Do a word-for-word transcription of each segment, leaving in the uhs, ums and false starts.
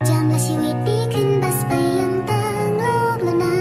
จำและชีวิตดีขึ้นบัสไปยังต่างโลกแล้วนะ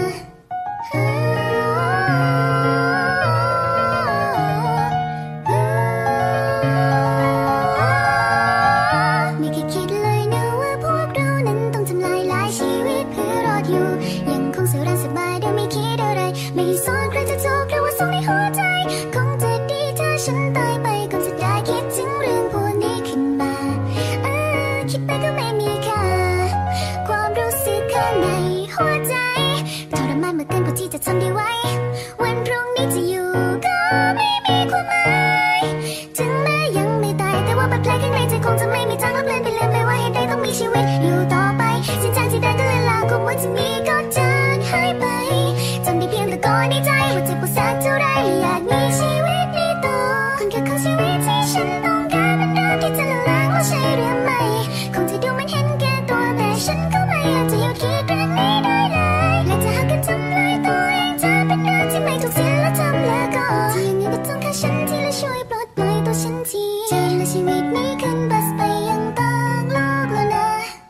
ไม่เคยคิดเลยนะว่าพวกเรานั้นต้องทำลายหลายชีวิตเพื่อรอดอยู่ยังคงสุรันสบายโดยไม่คิดอะไรไม่สอนใครจะถูกหรือว่าส่งในหัวใจคงจะดีถ้าฉันตายไปก่อนจะได้คิดถึงเรื่องพวกนี้ขึ้นมาเออคิดไปก็ไม่มีค่าความรู้สึกข้างในหัวใจทรมานมากเกินกว่าที่จะทำได้ไว้วันพรุ่งนี้จะอยู่ก็ไม่มีความหมายถึงแม้ยังไม่ตายแต่ว่าบาดแผลข้างในใจคงจะไม่มีทางลบเลือนไปลืมไปว่าเหตุใดต้องมีชีวิตอยู่ต่อไปเส้นทางที่เดินก็เลือนลางความหวังจะมีก็จางหายไปจำได้เพียงแต่ก่อนในใจว่าเจ็บปวดสักเท่าไรและอยากมีชีวิตนี้ต่อคุณค่าของชีวิตที่ฉันต้องการเป็นเรื่องที่จะละลางว่าใช่หรือไม่คงจะดูมันเห็นแก่ตัวแต่ฉันก็ไม่อยากจะหยุดคิดเรื่องนี้ได้เลยและจะหากันทำลายตัวเองจะเป็นเรื่องที่ไม่ถูกศีลธรรมแล้วก็ที่ยังไงก็ต้องฆ่าฉันทีละช่วยปลดปล่อยตัวฉันทีใจและชีวิตนี้ขึ้นบัสไปยังต่างโลกแล้วนะ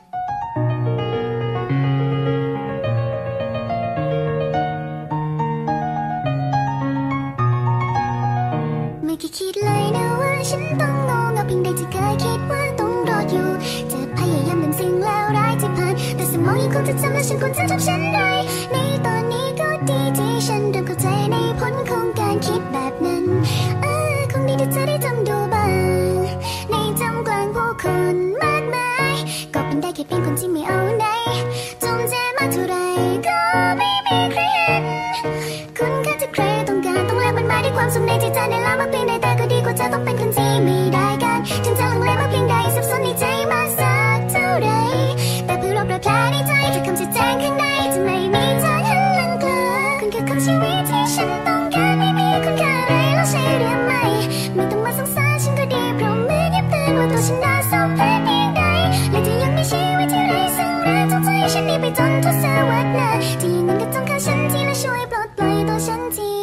ไม่เคยคิดเลยนะว่าฉันต้องงงเอาเพียงใดที่เคยคิดว่าต้องรอดอยู่จะพยายามลืมสิ่งแล้วร้ายที่ผ่านแต่สมองยังคงจะจำและฉันควรจะทำฉันไรในตอนนี้ก็ดีที่ฉันเริ่มเข้าใจในผลของการคิดแบบนั้นเออคงดีที่เธอได้ทำดูบ้างในจำกลางผู้คนมากมายก็เป็นได้แค่เพียงคนที่ไม่เอาไหนจงใจมากเท่าไรก็ไม่มีใครเห็นคุณค่าที่ใครต้องการต้องแลกมันมาด้วยความสุขในใจเธอในลามากเพียงใดแต่ก็ดีกว่าเธอต้องเป็นคนที่ไม่ได้การถึงจะลังเลมากเพียงใดสับสนในใจมากสักเท่าไรแต่เพื่อรบรอยแผลในใจจะคำชี้แจงข้างในจะไม่มีทางหันหลังกลับคุณค่าของชีวิตที่ฉันต้องการไม่มีคุณค่าอะไรแล้วใช่หรือไม่ไม่ต้องมาสงสารฉันก็ดีเพราะไม่ได้เตือนว่าตัวฉันน่าสมเพชเพียงใดและที่ยังมีชีวิตที่ไร้ซึ่งแรงต้องใจฉันนี้ไปจนทศวรรษนะที่ยังงั้นก็ต้องฆ่าฉันทีและช่วยปลดปล่อยตัวฉันที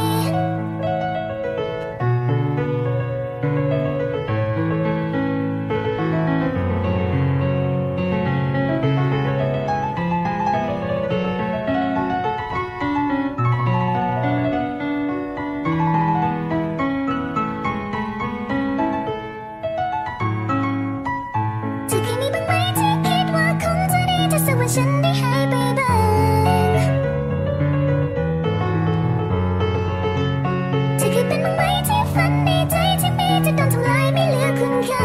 ฉันได้หายไปบ้างจะเคยเป็นบ้างไหมที่ฝันในใจที่มีจะโดนทำลายไม่เหลือคุณค่า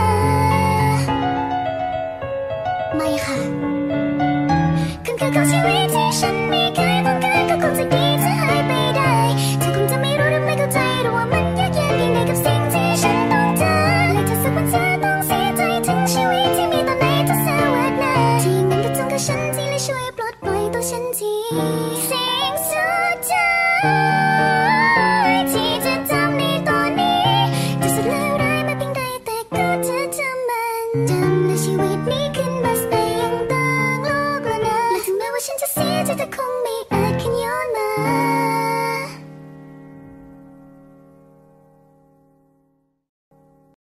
ไม่ค่ะคุณค่าของชีวิตที่ฉัน